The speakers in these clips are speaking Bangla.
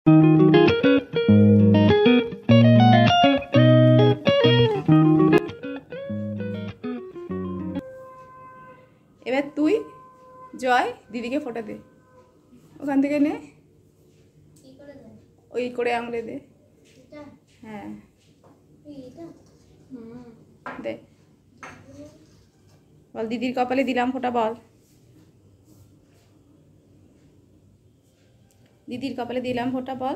এবার তুই জয় দিদিকে ফোঁটা দে, ওখান থেকে নে, ওই করে আঙুলে দে। হ্যাঁ দে, বল দিদির কপালে দিলাম ফোঁটা, বল দিদির কপালে দিলাম ফোঁটা, বল।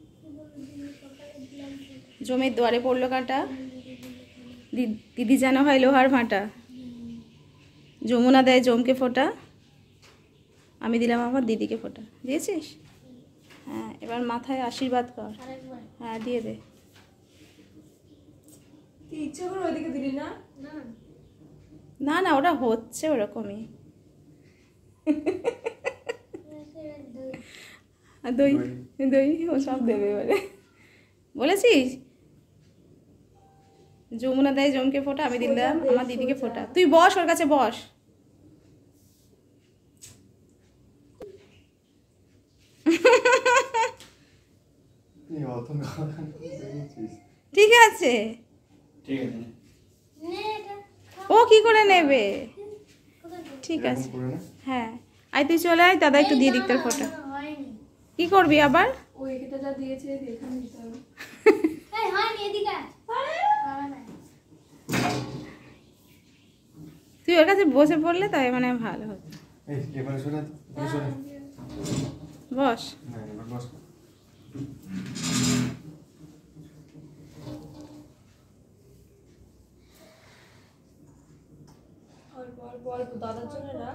জমের দুয়ারে পড়লো কাঁটা, দিদি যেন হয় লোহার ভাঁটা, যমুনা দেয় জমকে ফোঁটা, আমি দিলাম আমার দিদিকে ফোঁটা। দিয়েছিস? হ্যাঁ, এবার মাথায় আশীর্বাদ কর। হ্যাঁ দিয়ে দে। ইচ্ছে করে ওইদিকে দিলি না? না না, ওটা হচ্ছে ওরকমই। দই দই ও সব দেবে এবারে। বলেছিস যমুনা দেয় জমকে ফোঁটা, আমি দিলাম আমার দিদিকে ফোঁটা। তুই বস, ওর কাছে বস। ঠিক আছে, ও কি করে নেবে? ঠিক আছে, হ্যাঁ আয় তুই চলে আয়, দাদা একটু দিয়ে দিক তোর ফোঁটা। কি করবি আবার? তুই ওর কাছে বসে পড়লে তাই মানে ভালো হতো। বস। দাদার জন্য না,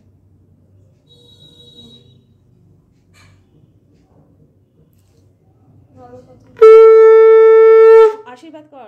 আশীর্বাদ কর।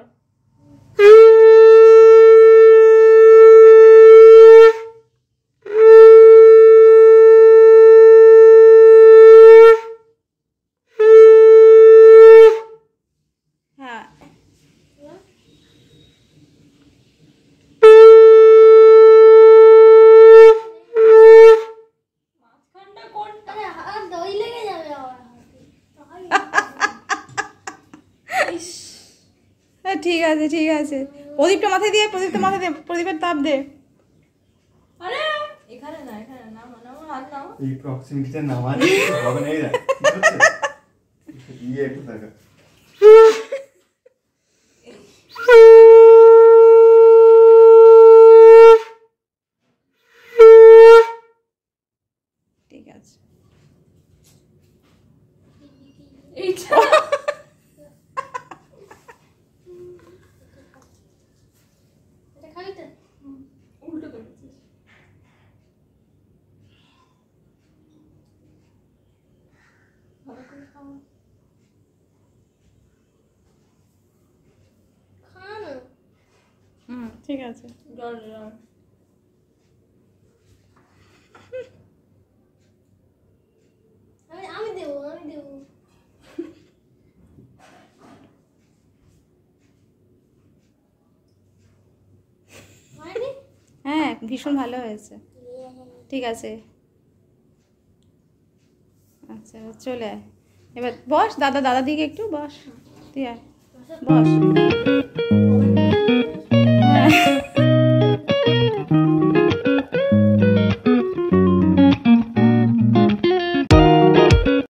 ঠিক আছে ঠিক আছে, প্রদীপটা মাথায় দিয়ে, প্রদীপটা মাথায় দে, প্রদীপের তাপ দে। আরে এখানে না, এখানে না, নাও হাত নাও, এই প্রক্সিমিটিতে নামালে হবে না। এই দেখ একটু দেখা। ঠিক আছে, এইটা উল্টো করেছিস। ভালো করে খাও, খাও। ঠিক আছে, জল জল। আমি দেবো, আমি দেবো। হ্যাঁ ভীষণ ভালো হয়েছে। ঠিক আছে, আচ্ছা চলে আয় এবার, বস। দাদা দিকে একটু বস, তুই আয় বস।